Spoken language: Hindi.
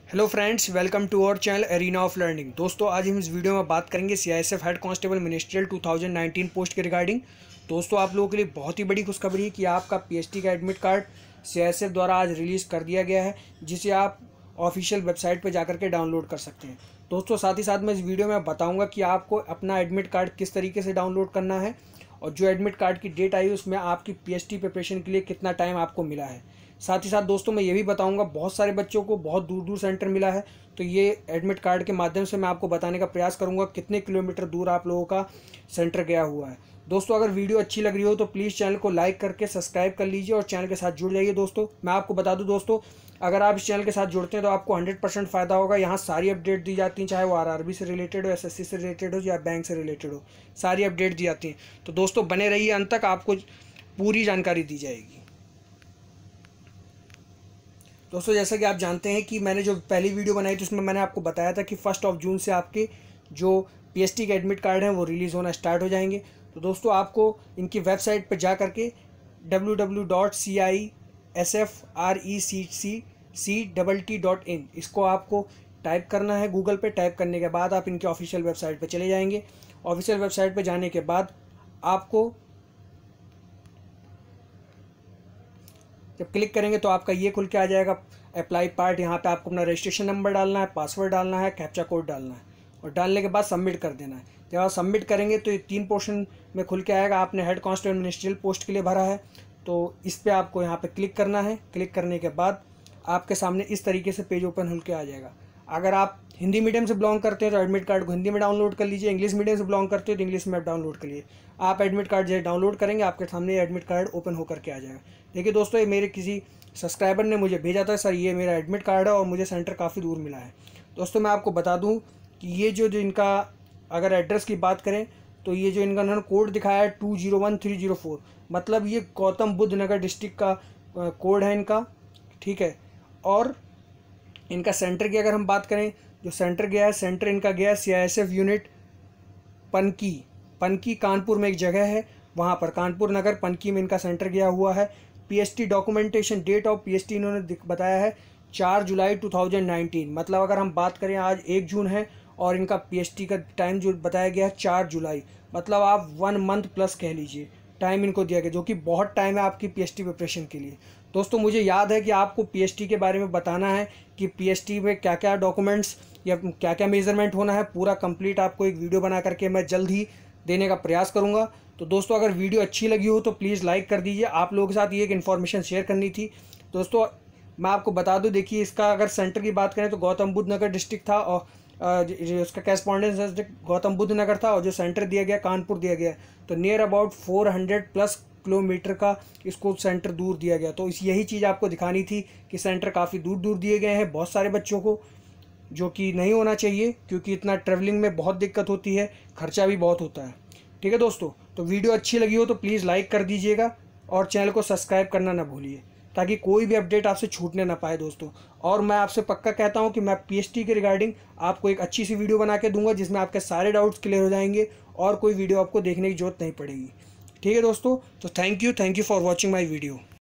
Hello friends, welcome to our channel arena of learning. दोस्तों, आज हम इस वीडियो में बात करेंगे CISF head constable ministerial 2019 post के रिगार्डिंग। दोस्तों, आप लोगों के लिए बहुत ही बड़ी खुशखबरी है कि आपका पीएसटी का एडमिट कार्ड सीआईएसएफ द्वारा आज रिलीज़ कर दिया गया है, जिसे आप ऑफिशियल वेबसाइट पर जाकर के डाउनलोड कर सकते हैं। दोस्तों, साथ ही साथ मैं इस वीडियो में बताऊँगा कि आपको अपना एडमिट कार्ड किस तरीके से डाउनलोड करना है और जो एडमिट कार्ड की डेट आई उसमें आपकी पीएसटी प्रिपरेशन के लिए कितना टाइम आपको मिला है। साथ ही साथ दोस्तों, मैं ये भी बताऊंगा, बहुत सारे बच्चों को बहुत दूर दूर सेंटर मिला है, तो ये एडमिट कार्ड के माध्यम से मैं आपको बताने का प्रयास करूंगा कितने किलोमीटर दूर आप लोगों का सेंटर गया हुआ है। दोस्तों, अगर वीडियो अच्छी लग रही हो तो प्लीज़ चैनल को लाइक करके सब्सक्राइब कर लीजिए और चैनल के साथ जुड़ जाइए। दोस्तों, मैं आपको बता दूं दोस्तों, अगर आप इस चैनल के साथ जुड़ते हैं तो आपको 100% फ़ायदा होगा। यहाँ सारी अपडेट दी जाती हैं, चाहे वो आरआरबी से रिलेटेड हो, एसएससी से रिलेटेड हो या बैंक से रिलेटेड हो, सारी अपडेट दी जाती हैं। तो दोस्तों, बने रहिए अंत तक, आपको पूरी जानकारी दी जाएगी। दोस्तों, जैसा कि आप जानते हैं कि मैंने जो पहली वीडियो बनाई थी उसमें मैंने आपको बताया था कि 1 जून से आपके जो पीएसटी के एडमिट कार्ड हैं वो रिलीज़ होना स्टार्ट हो जाएंगे। तो दोस्तों, आपको इनकी वेबसाइट पर जा करके www.ciesfrecct.in इसको आपको टाइप करना है गूगल पे। टाइप करने के बाद आप इनके ऑफिशियल वेबसाइट पर चले जाएंगे। ऑफिशियल वेबसाइट पर जाने के बाद आपको जब क्लिक करेंगे तो आपका ये खुल के आ जाएगा अप्लाई पार्ट। यहाँ पे आपको अपना रजिस्ट्रेशन नंबर डालना है, पासवर्ड डालना है, कैप्चा कोड डालना है और डालने के बाद सबमिट कर देना है। जब आप सबमिट करेंगे तो ये 3 पोर्शन में खुल के आएगा। आपने हेड कांस्टेबल मिनिस्ट्रियल पोस्ट के लिए भरा है, तो इस पर आपको यहाँ पे क्लिक करना है। क्लिक करने के बाद आपके सामने इस तरीके से पेज ओपन खुल के आ जाएगा। अगर आप हिंदी मीडियम से बिलोंग करते हैं तो एडमिट कार्ड को हिंदी में डाउनलोड कर लीजिए। इंग्लिश मीडियम से बिलोंग करते हैं तो इंग्लिश में डाउनलोड करिए। आप एडमिट कार्ड जैसे डाउनलोड करेंगे आपके सामने एडमिट कार्ड ओपन होकर के आ जाएगा। देखिए दोस्तों, ये मेरे किसी सब्सक्राइबर ने मुझे भेजा था, सर ये मेरा एडमिट कार्ड है और मुझे सेंटर काफ़ी दूर मिला है। दोस्तों, मैं आपको बता दूं कि ये जो इनका अगर एड्रेस की बात करें तो ये जो इनका उन्होंने कोड दिखाया है 201304, मतलब ये गौतम बुद्ध नगर डिस्ट्रिक्ट का कोड है इनका, ठीक है। और इनका सेंटर की अगर हम बात करें, जो सेंटर गया है, सेंटर इनका गया है सीआईएसएफ यूनिट पनकी कानपुर में एक जगह है, वहाँ पर कानपुर नगर पनकी में इनका सेंटर गया हुआ है। PST documentation date of PST इन्होंने बताया है 4 जुलाई 2019, मतलब अगर हम बात करें आज 1 जून है और इनका पीएसटी का टाइम जो बताया गया है 4 जुलाई, मतलब आप 1 मंथ प्लस कह लीजिए टाइम इनको दिया गया, जो कि बहुत टाइम है आपकी पीएसटी प्रिपरेशन के लिए। दोस्तों, मुझे याद है कि आपको पीएसटी के बारे में बताना है कि पीएसटी में क्या क्या डॉक्यूमेंट्स या क्या क्या मेजरमेंट होना है, पूरा कंप्लीट आपको एक वीडियो बना करके मैं जल्द ही देने का प्रयास करूंगा। तो दोस्तों, अगर वीडियो अच्छी लगी हो तो प्लीज़ लाइक कर दीजिए। आप लोगों के साथ ये एक इन्फॉर्मेशन शेयर करनी थी। दोस्तों, मैं आपको बता दूं, देखिए इसका अगर सेंटर की बात करें तो गौतम बुद्ध नगर डिस्ट्रिक्ट था और उसका कैरेस्पॉन्डेंस डिस्ट्रिक्ट गौतम बुद्ध नगर था और जो सेंटर दिया गया कानपुर दिया गया, तो नियर अबाउट 400+ किलोमीटर का इसको सेंटर दूर दिया गया। तो यही चीज़ आपको दिखानी थी कि सेंटर काफ़ी दूर दूर दिए गए हैं बहुत सारे बच्चों को, जो कि नहीं होना चाहिए क्योंकि इतना ट्रैवलिंग में बहुत दिक्कत होती है, खर्चा भी बहुत होता है। ठीक है दोस्तों, तो वीडियो अच्छी लगी हो तो प्लीज़ लाइक कर दीजिएगा और चैनल को सब्सक्राइब करना ना भूलिए ताकि कोई भी अपडेट आपसे छूटने ना पाए दोस्तों। और मैं आपसे पक्का कहता हूं कि मैं पीएसटी के रिगार्डिंग आपको एक अच्छी सी वीडियो बना के दूंगा जिसमें आपके सारे डाउट्स क्लियर हो जाएंगे और कोई वीडियो आपको देखने की जरूरत नहीं पड़ेगी। ठीक है दोस्तों, तो thank you for watching my video.